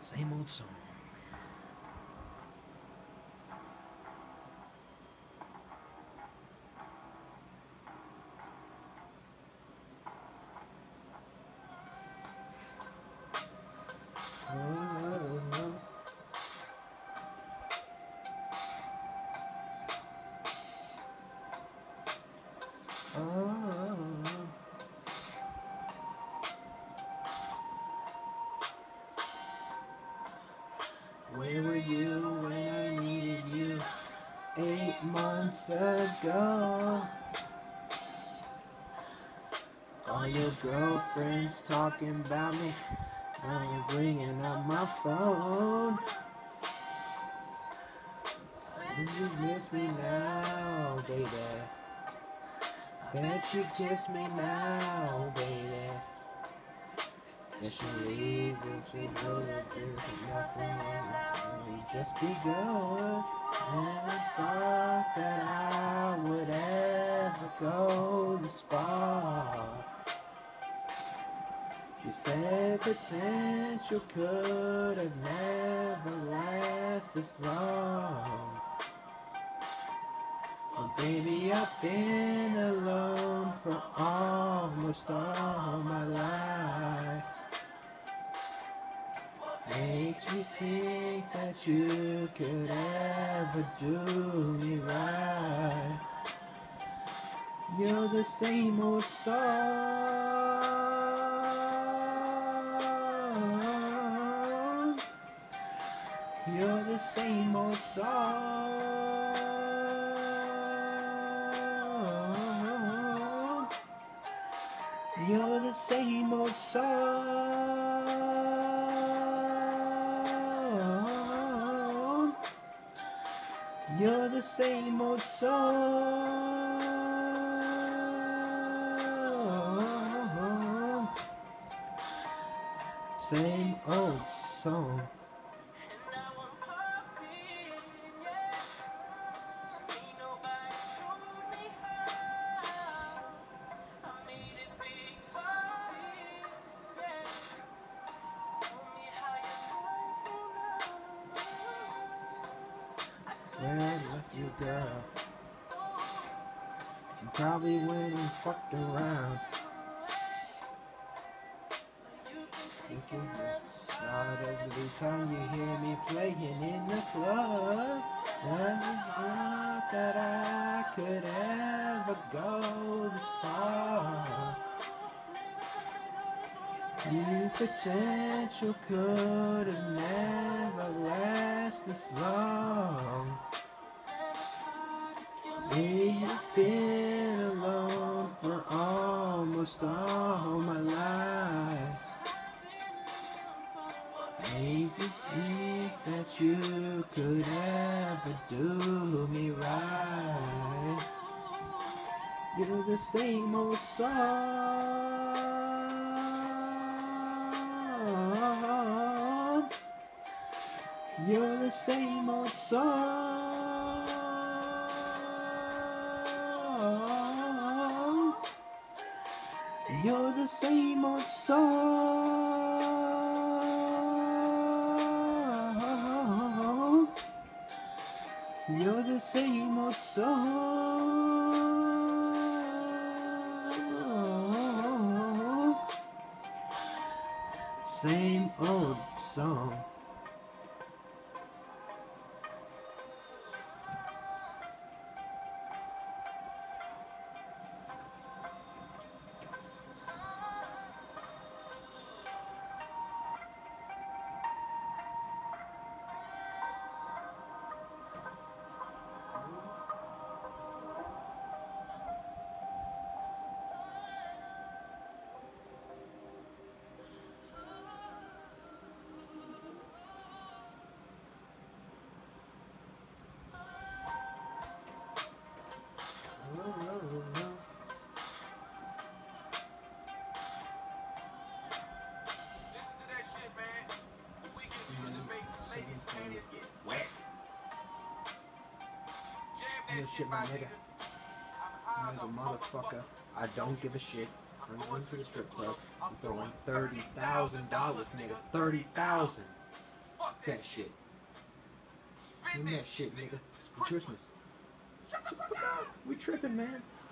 Same old song. Where were you when I needed you 8 months ago? All your girlfriends talking about me, now you're ringing up my phone. And you miss me now, baby. Bet you kiss me now, baby. That she leaves if she knows that there's nothing only just begun. Never thought that I would ever go this far. You said potential could have never lasted this long. Well, baby, I've been alone for almost all my life. Makes me think that you could ever do me right. You're the same old song. You're the same old song. You're the same old song. You're the same old song. Same old song. Where I left you, girl. You probably went and fucked around. Shot every time you hear me playing in the club. Never thought that I could ever go this far. Your potential could have never lasted this long. You've been alone for almost all my life. Make me think that you could ever do me right. You're the same old song. You're the same old song. You're the same old song. You're the same old song. Same old song. Shit, my nigga. As a motherfucker, I don't give a shit. I'm going to the strip club. I'm throwing $30,000, nigga. $30,000. that shit. Spin that shit, nigga. It's Christmas. Shut the fuck up. We tripping, man.